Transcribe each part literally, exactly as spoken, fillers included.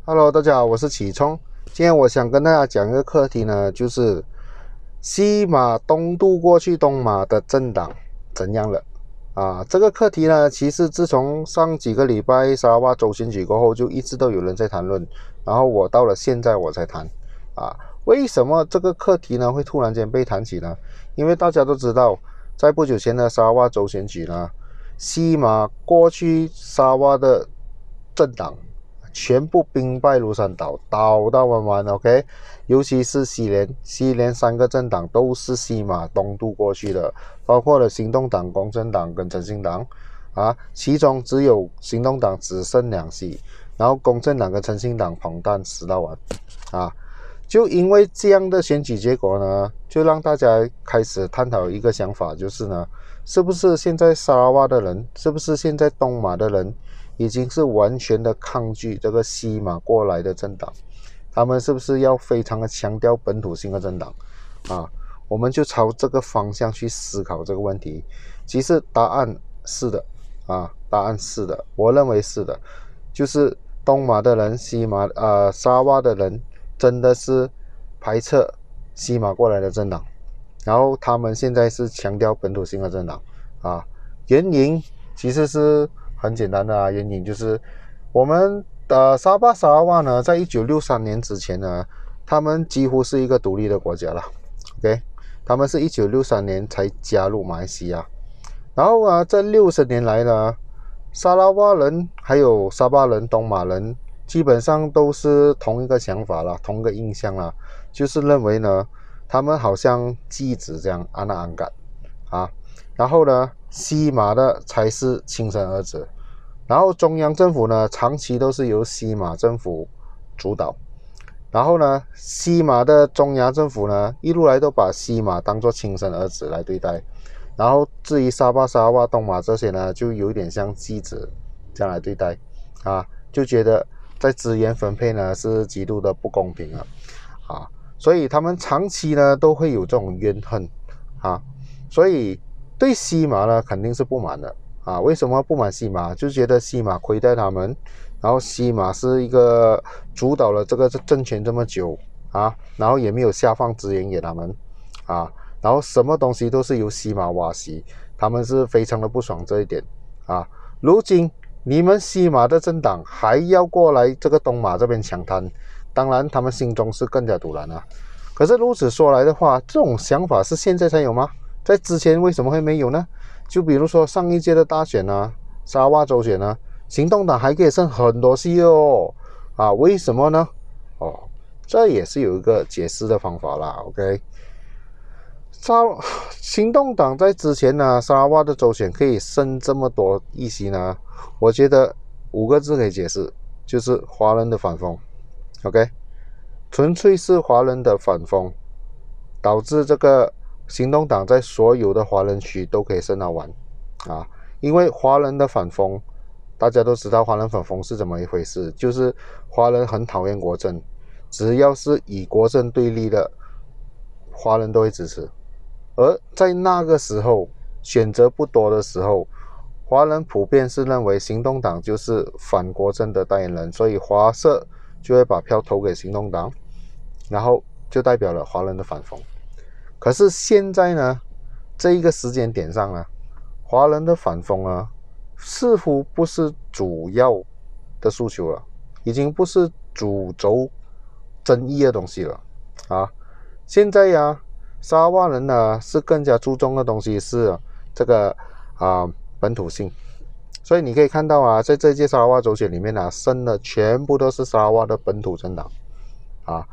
Hello，大家好，我是启聪。今天我想跟大家讲一个课题呢，就是西马东渡过去东马的政党怎样了啊？这个课题呢，其实自从上几个礼拜沙拉哇州选举过后，就一直都有人在谈论，然后我到了现在我才谈啊。为什么这个课题呢会突然间被谈起呢？因为大家都知道，在不久前的沙拉哇州选举呢，西马过去沙拉哇的政党全部兵败如山倒，倒到完完 OK， 尤其是西联，西联三个政党都是西马东渡过去的，包括了行动党、公正党跟诚信党啊，其中只有行动党只剩两席，然后公正党跟诚信党彭淡死到完啊。就因为这样的选举结果呢，就让大家开始探讨一个想法，就是呢，是不是现在沙拉哇的人，是不是现在东马的人已经是完全的抗拒这个西马过来的政党，他们是不是要非常的强调本土性的政党啊？我们就朝这个方向去思考这个问题。其实答案是的啊，答案是的，我认为是的，就是东马的人、西马呃沙拉哇的人真的是排斥西马过来的政党，然后他们现在是强调本土性的政党啊，原因其实是很简单的啊，原因就是我们的沙巴沙拉哇呢，在一九六三年之前呢，他们几乎是一个独立的国家了 ，OK， 他们是一九六三年才加入马来西亚，然后啊，这六十年来呢，沙拉哇人还有沙巴人、东马人基本上都是同一个想法啦，同一个印象啦，就是认为呢，他们好像继子这样安那安感啊，然后呢，西马的才是亲生儿子，然后中央政府呢，长期都是由西马政府主导，然后呢，西马的中央政府呢，一路来都把西马当作亲生儿子来对待，然后至于沙巴、沙拉哇、东马这些呢，就有点像继子这样来对待啊，就觉得在资源分配呢是极度的不公平啊，啊，所以他们长期呢都会有这种怨恨啊，所以对西马呢肯定是不满的啊。为什么不满西马？就觉得西马亏待他们，然后西马是一个主导了这个政权这么久啊，然后也没有下放资源给他们啊，然后什么东西都是由西马挖席，他们是非常的不爽这一点啊。如今你们西马的政党还要过来这个东马这边抢滩，当然他们心中是更加堵然啊。可是如此说来的话，这种想法是现在才有吗？在之前为什么会没有呢？就比如说上一届的大选啊，沙拉哇州选啊，行动党还可以剩很多席哦，啊，为什么呢？哦，这也是有一个解释的方法啦 ，OK。沙行动党在之前呢，沙拉哇的州选可以胜这么多议席呢，我觉得五个字可以解释，就是华人的反锋 ，OK， 纯粹是华人的反锋，导致这个行动党在所有的华人区都可以胜到完啊，因为华人的反锋，大家都知道华人反锋是怎么一回事，就是华人很讨厌国政，只要是以国政对立的，华人都会支持。而在那个时候选择不多的时候，华人普遍是认为行动党就是反国政的代言人，所以华社就会把票投给行动党，然后就代表了华人的反锋。可是现在呢，这一个时间点上呢，华人的反锋呢，似乎不是主要的诉求了，已经不是主轴争议的东西了啊。现在呀，沙拉哇人呢是更加注重的东西是这个啊本土性，所以你可以看到啊，在这届沙拉哇州选里面呢，胜的全部都是沙拉哇的本土政党啊。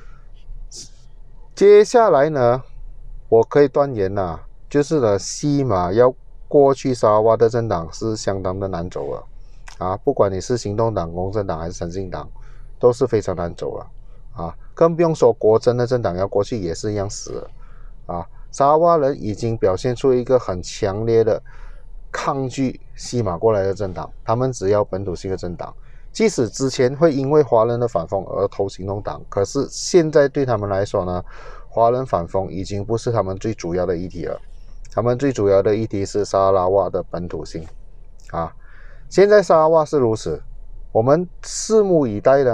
接下来呢，我可以断言呐，就是呢，西马要过去沙拉哇的政党是相当的难走了啊，不管你是行动党、公正党还是诚信党，都是非常难走了啊，更不用说国政的政党要过去也是一样死了啊。沙拉哇人已经表现出一个很强烈的抗拒西马过来的政党，他们只要本土性的政党，即使之前会因为华人的反锋而投行动党，可是现在对他们来说呢，华人反锋已经不是他们最主要的议题了，他们最主要的议题是沙拉哇的本土性啊。现在沙拉哇是如此，我们拭目以待呢，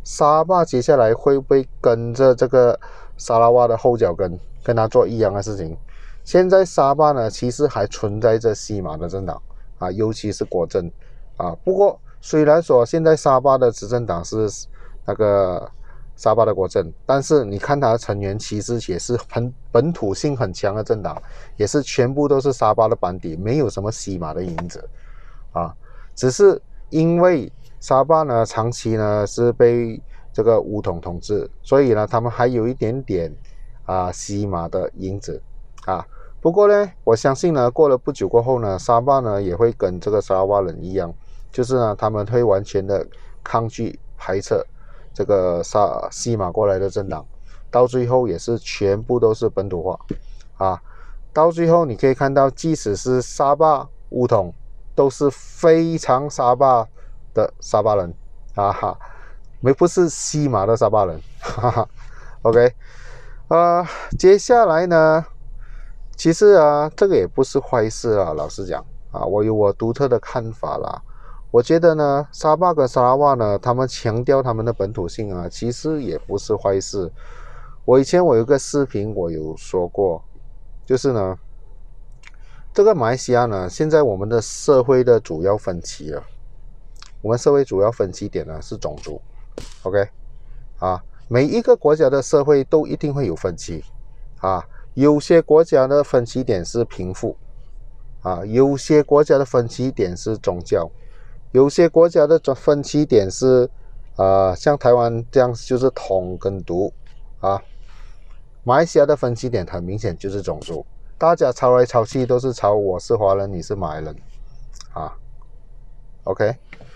沙巴接下来会不会跟着这个沙拉瓦的后脚跟，跟他做一样的事情？现在沙巴呢，其实还存在着西马的政党啊，尤其是国阵啊。不过虽然说现在沙巴的执政党是那个沙巴的国阵，但是你看它的成员其实也是很本土性很强的政党，也是全部都是沙巴的班底，没有什么西马的影子啊。只是因为沙巴呢长期呢是被这个巫统统治，所以呢他们还有一点点啊西马的影子啊。不过呢，我相信呢，过了不久过后呢，沙巴呢也会跟这个沙拉瓦人一样，就是呢，他们会完全的抗拒排斥这个沙西马过来的政党，到最后也是全部都是本土化啊。到最后你可以看到，即使是沙巴巫统，都是非常沙巴的沙巴人啊哈，没不是西马的沙巴人，哈哈。OK， 呃，接下来呢？其实啊，这个也不是坏事啊，老实讲啊，我有我独特的看法啦。我觉得呢，沙巴跟沙拉瓦呢，他们强调他们的本土性啊，其实也不是坏事。我以前我有个视频，我有说过，就是呢，这个马来西亚呢，现在我们的社会的主要分歧了，我们社会主要分歧点呢是种族 ，OK， 啊，每一个国家的社会都一定会有分歧啊。有些国家的分歧点是贫富啊，有些国家的分歧点是宗教，有些国家的分歧点是呃像台湾这样就是统跟独啊。马来西亚的分歧点很明显就是种族，大家吵来吵去都是吵我是华人你是马来人啊。OK，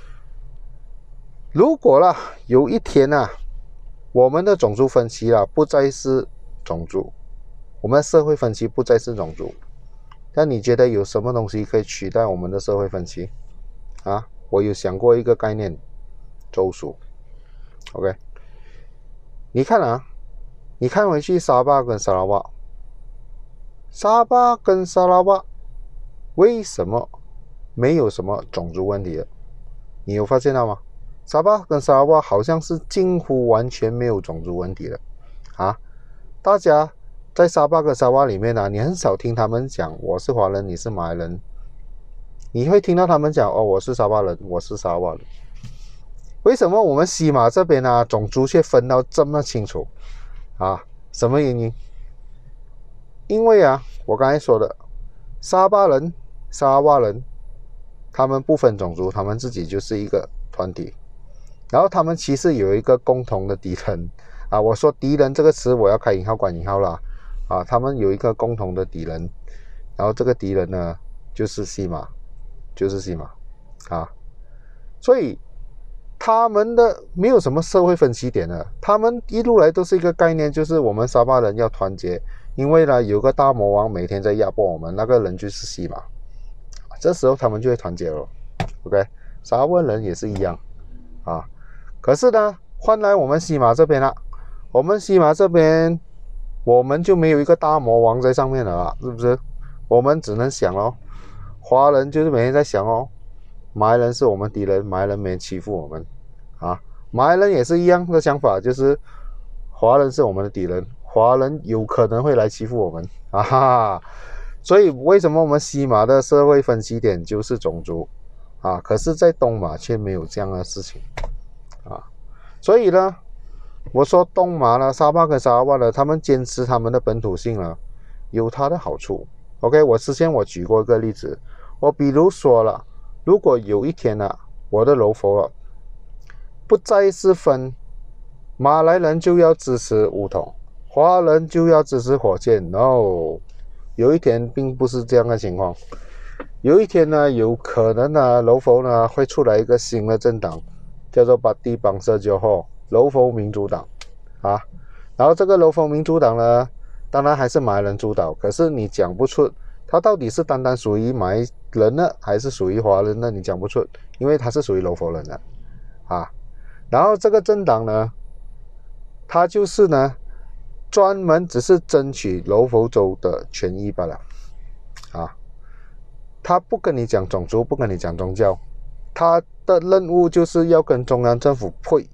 如果啦有一天啊，我们的种族分歧啦不再是种族，我们的社会分歧不再是种族，那你觉得有什么东西可以取代我们的社会分歧啊？我有想过一个概念，州属。OK， 你看啊，你看回去沙巴跟沙拉瓦，沙巴跟沙拉瓦为什么没有什么种族问题的？你有发现到吗？沙巴跟沙拉瓦好像是近乎完全没有种族问题的啊，大家。在沙巴跟沙瓦里面呢、啊，你很少听他们讲我是华人，你是马来人。你会听到他们讲哦，我是沙巴人，我是沙瓦人。为什么我们西马这边呢、啊，种族却分到这么清楚啊？什么原因？因为啊，我刚才说的，沙巴人、沙瓦人，他们不分种族，他们自己就是一个团体。然后他们其实有一个共同的敌人啊，我说敌人这个词，我要开引号关引号啦。啊，他们有一个共同的敌人，然后这个敌人呢，就是西马，就是西马，啊，所以他们的没有什么社会分歧点的，他们一路来都是一个概念，就是我们沙巴人要团结，因为呢有个大魔王每天在压迫我们，那个人就是西马，这时候他们就会团结了 ，OK， 沙巴人也是一样，啊，可是呢，换来我们西马这边了，我们西马这边。我们就没有一个大魔王在上面了啊，是不是？我们只能想哦，华人就是每天在想哦，马来人是我们敌人，马来人没欺负我们啊，马来人也是一样的想法，就是华人是我们的敌人，华人有可能会来欺负我们啊哈哈。所以为什么我们西马的社会分歧点就是种族啊？可是，在东马却没有这样的事情啊，所以呢。我说东马呢，沙巴跟沙拉瓦呢，他们坚持他们的本土性呢，有它的好处。OK， 我之前我举过一个例子，我比如说了，如果有一天呢、啊，我的柔佛了，不再是分马来人就要支持巫统，华人就要支持火箭 ，no， 有一天并不是这样的情况。有一天呢，有可能呢，柔佛呢会出来一个新的政党，叫做巴蒂邦社交后。柔佛民主党啊，然后这个柔佛民主党呢，当然还是马来人主导，可是你讲不出它到底是单单属于马来人呢，还是属于华人呢？你讲不出，因为它是属于柔佛人的啊。然后这个政党呢，它就是呢，专门只是争取柔佛州的权益罢了啊。他不跟你讲种族，不跟你讲宗教，他的任务就是要跟中央政府配。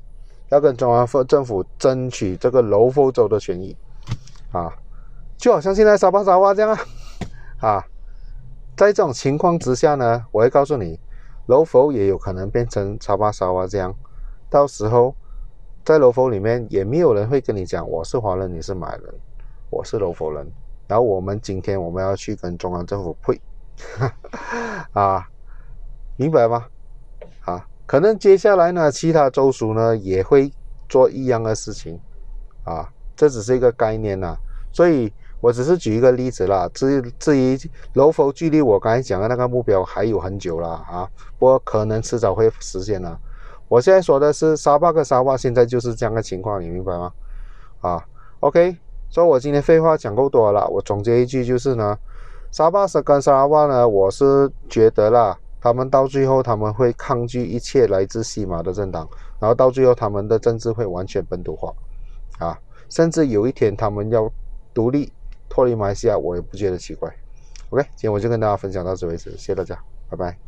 要跟中央政府争取这个柔佛州的权益啊，就好像现在沙巴沙瓦这样啊啊，在这种情况之下呢，我会告诉你，柔佛也有可能变成沙巴沙瓦这样，到时候在柔佛里面也没有人会跟你讲我是华人，你是马来人，我是柔佛人，然后我们今天我们要去跟中央政府配啊，明白吗？啊，可能接下来呢，其他州属呢也会做一样的事情啊，这只是一个概念啦，所以我只是举一个例子啦。至于至于柔佛距离我刚才讲的那个目标还有很久啦啊，不过可能迟早会实现啦。我现在说的是沙巴跟沙瓦现在就是这样的情况，你明白吗？啊 ，OK， 所以我今天废话讲够多了，我总结一句就是呢，沙巴跟沙瓦呢，我是觉得啦。他们到最后他们会抗拒一切来自西马的政党，然后到最后他们的政治会完全本土化啊，甚至有一天他们要独立脱离马来西亚，我也不觉得奇怪。OK， 今天我就跟大家分享到此为止，谢谢大家，拜拜。